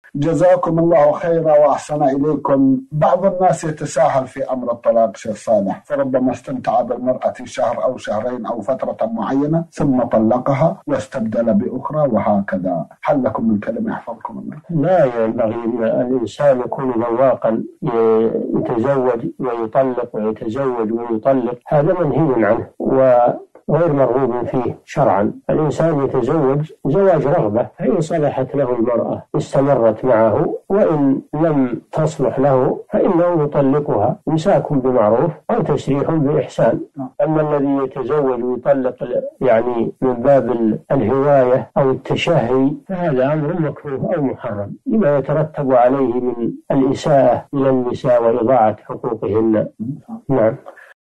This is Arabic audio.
جزاكم الله خيرا وأحسن إليكم. بعض الناس يتساهل في أمر الطلاق شيخ صالح، فربما استمتع بالمرأة شهر أو شهرين أو فترة معينة ثم طلقها واستبدل بأخرى وهكذا. هل لكم من كلمة يحفظكم الله؟ لا ينبغي الإنسان يكون ذواقا يتزوج ويطلق ويتزوج ويطلق، هذا منهي عنه وغير مرغوب فيه شرعا. الإنسان يتزوج زواج رغبة، فإن صلحت له المرأة استمرت معه، وإن لم تصلح له فإنه يطلقها إمساك بمعروف أو تسريح بإحسان. أما الذي يتزوج ويطلق يعني من باب الهواية أو التشهي فهذا أمر مكروه أو محرم لما يترتب عليه من الإساءة إلى النساء وإضاعة حقوقهن. نعم.